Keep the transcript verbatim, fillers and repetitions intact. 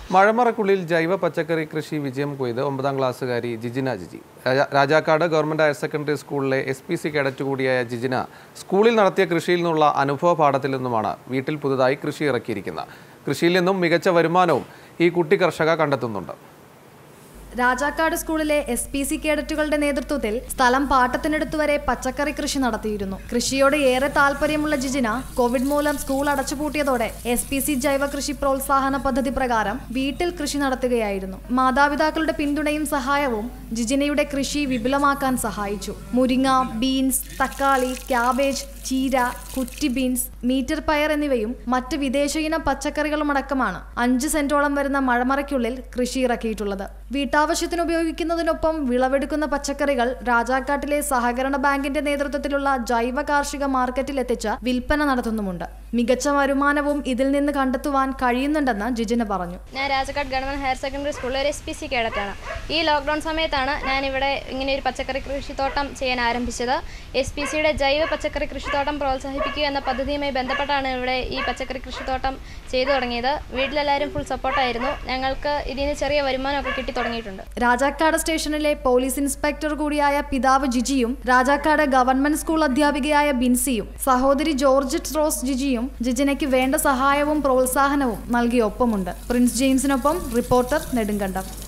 മഴമറക്കുള്ളിൽ ജൈവ പച്ചക്കറി കൃഷി വിജയം കൊയ്ത് ഒമ്പതാം ക്ലാസ്സുകാരി Jijina Jiji. Rajakkad government higher secondary സ്കൂളിലെ എസ് പി സി കേഡറ്റ് കൂടിയായ ജിജിന സ്കൂളിൽ നടത്തിയ കൃഷിയിൽ നിന്നുള്ള അനുഭവ പാഠത്തിൽ നിന്നുമാണ് വീട്ടിൽ പുതുതായി കൃഷി ഇറക്കിയിരിക്കുന്നത്. കൃഷിയിൽ നിന്നും മികച്ച വരുമാനവും ഈ കുട്ടി കർഷക കണ്ടെത്തുന്നുണ്ട്. രാജാക്കാട് സ്കൂളിലെ എസ് പി സി കേഡറ്റുകളുടെ നേതൃത്വത്തിൽ സ്ഥലം പാട്ടത്തിനെടുത്തുവരെ പച്ചക്കറി കൃഷി നടത്തിയിരുന്നു. കൃഷിയോട് ഏറെ താല്പര്യമുള്ള ജിജിന കോവിഡ് മൂലം സ്കൂൾ അടച്ചുപൂട്ടിയതോടെ എസ് പി സി ജൈവ കൃഷി പ്രോത്സാഹന പദ്ധതി പ്രകാരം വീട്ടിൽ കൃഷി നടത്തുകയായിരുന്നു. മാതാപിതാക്കളുടെ പിന്തുണയും സഹായവും ജിജിനയുടെ കൃഷി വിപുലമാക്കാൻ സഹായിച്ചു. മുരിങ്ങ, ബീൻസ്, തക്കാളി, ക്യാബേജ്, ചീര, കുറ്റി ബീൻസ്, മീറ്റർ പയർ എന്നിവയും മറ്റ് വിദേശയിനം പച്ചക്കറികളുമടക്കമാണ് അഞ്ച് സെന്റോളം വരുന്ന മഴമറയ്ക്കുള്ളിൽ കൃഷി ഇറക്കിയിട്ടുള്ളത്. വീട്ടാവശ്യത്തിന് ഉപയോഗിക്കുന്നതിനൊപ്പം വിളവെടുക്കുന്ന പച്ചക്കറികൾ രാജാക്കാട്ടിലെ സഹകരണ ബാങ്കിന്റെ നേതൃത്വത്തിലുള്ള ജൈവ കാർഷിക മാർക്കറ്റിൽ എത്തിച്ച് വിൽപ്പന നടത്തുന്നുമുണ്ട്. മികച്ച വരുമാനവും ഇതിൽ നിന്ന് കണ്ടെത്തുവാൻ കഴിയുന്നുണ്ടെന്ന് ജിജിന പറഞ്ഞു. ഞാൻ രാജാക്കാട് ഗവൺമെന്റ് ഹയർ സെക്കൻഡറി സ്കൂളിലെ ഒരു എസ് പി സി കേഡറ്റാണ്. ഈ ലോക്ക്ഡൌൺ സമയത്താണ് ഞാൻ ഇവിടെ ഇങ്ങനെ ഒരു പച്ചക്കറി കൃഷിത്തോട്ടം ചെയ്യാൻ ആരംഭിച്ചത്. എസ് പി സിയുടെ ജൈവ പച്ചക്കറി കൃഷിത്തോട്ടം പ്രോത്സാഹിപ്പിക്കുക എന്ന പദ്ധതിയുമായി ബന്ധപ്പെട്ടാണ് ഇവിടെ ഈ പച്ചക്കറി കൃഷിത്തോട്ടം ചെയ്തു തുടങ്ങിയത്. വീട്ടിലെല്ലാവരും ഫുൾ സപ്പോർട്ടായിരുന്നു. ഞങ്ങൾക്ക് ഇതിന് ചെറിയ വരുമാനമൊക്കെ കിട്ടി തുടങ്ങിയിട്ടുണ്ട്. രാജാക്കാട് സ്റ്റേഷനിലെ പോലീസ് ഇൻസ്പെക്ടർ കൂടിയായ പിതാവ് ജിജിയും രാജാക്കാട് ഗവൺമെന്റ് സ്കൂൾ അധ്യാപികയായ ബിൻസിയും സഹോദരി ജോർജറ്റ് റോസ് ജിജിയും ജിജിനയ്ക്ക് വേണ്ട സഹായവും പ്രോത്സാഹനവും നൽകി ഒപ്പമുണ്ട്. പ്രിൻസ് ജെയിംസിനൊപ്പം റിപ്പോർട്ടർ നെടുങ്കണ്ടം.